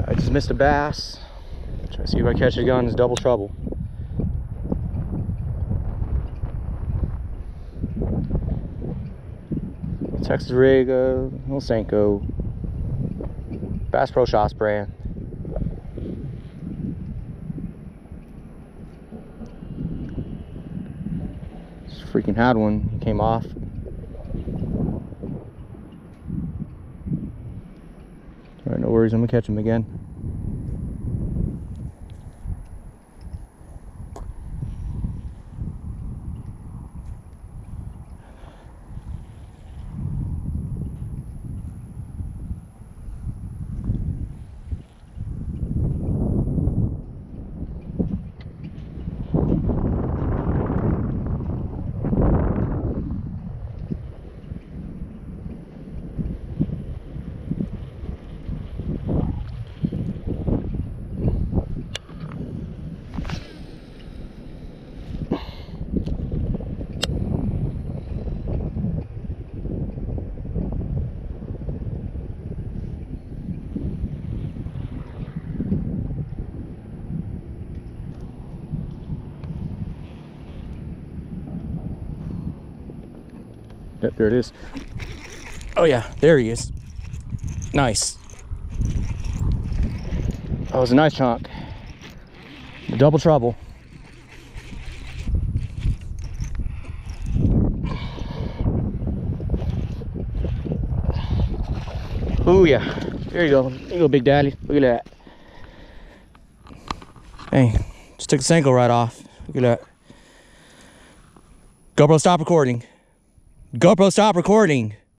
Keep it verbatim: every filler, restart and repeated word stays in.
I just missed a bass. Try to see if I catch it again. It's double trouble. Texas rig, uh, little Senko, Bass Pro Shots brand. Just freaking had one. He came off. All right, no worries. I'm gonna catch him again. Yep, there it is. Oh yeah, there he is. Nice. That was a nice chunk. Double trouble. Oh yeah, there you go. There you go, Big Daddy. Look at that. Hey, just took the Senko right off. Look at that. GoPro, stop recording. GoPro, stop recording.